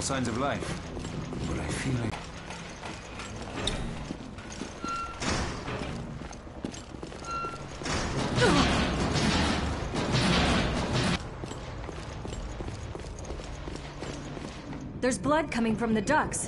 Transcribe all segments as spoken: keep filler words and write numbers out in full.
no signs of life. But I feel like... There's blood coming from the ducts.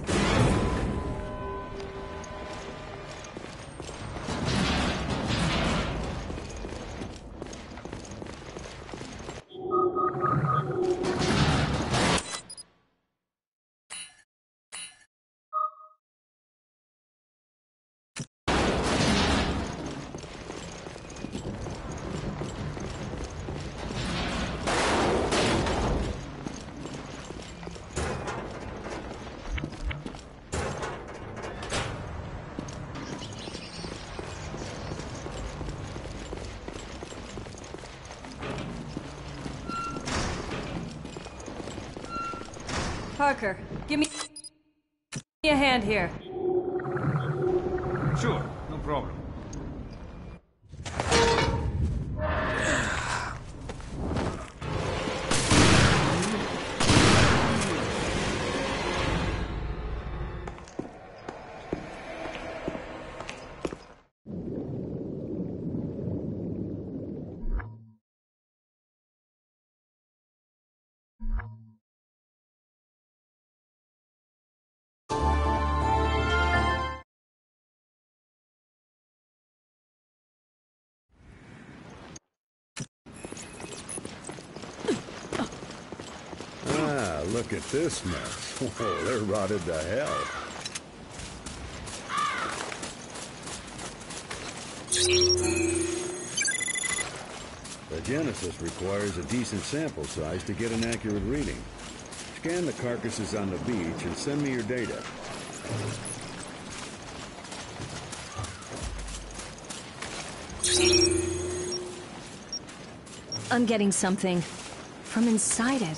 Parker, give me a hand here. Sure, no problem. Look at this mess. Oh, they're rotted to hell. The Genesis requires a decent sample size to get an accurate reading. Scan the carcasses on the beach and send me your data. I'm getting something from inside it.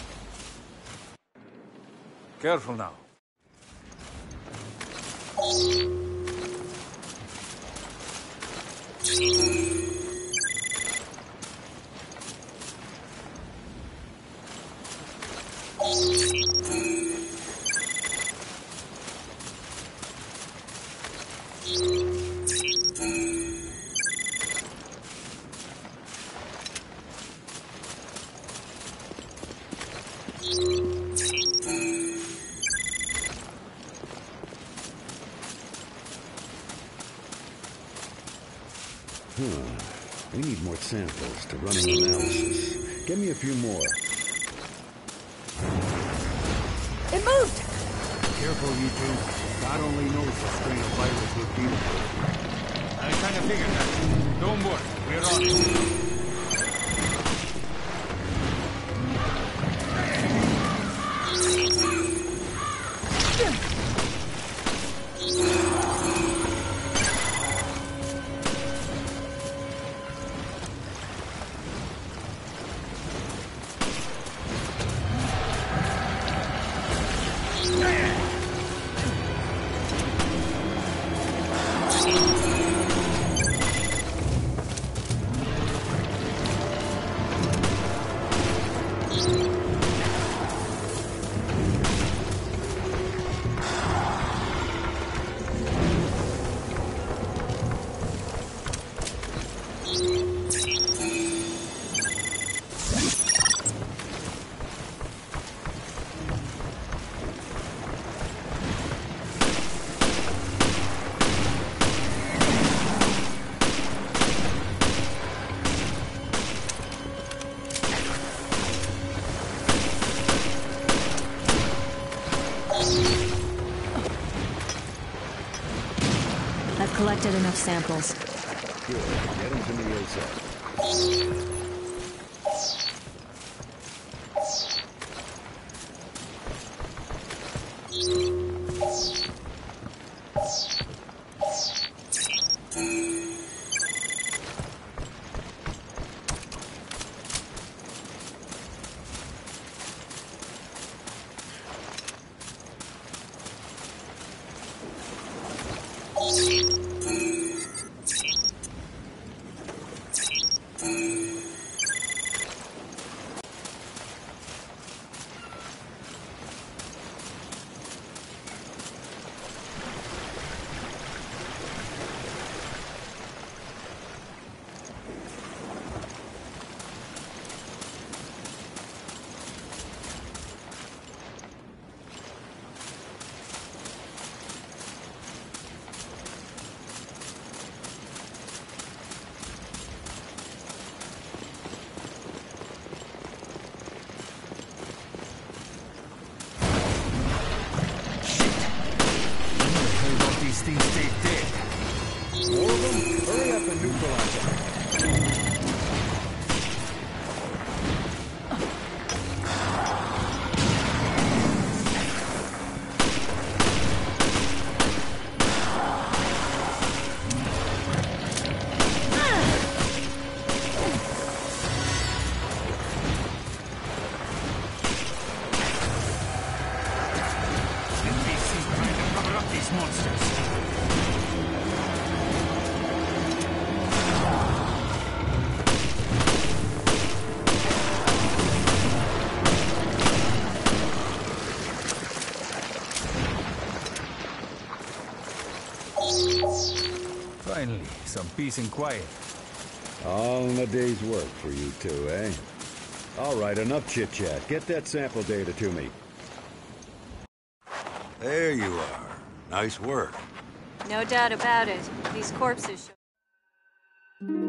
Careful now. We need more samples to run an analysis. Give me a few more. It moved! Careful, you two. God only knows what strain of virus we're dealing with. I kind of figured that. Don't worry, we're on it. Collected enough samples. Good. Get them to me yourself. peace and quiet. All in a day's work for you two, eh? All right, enough chit-chat. Get that sample data to me. There you are. Nice work. No doubt about it. These corpses show...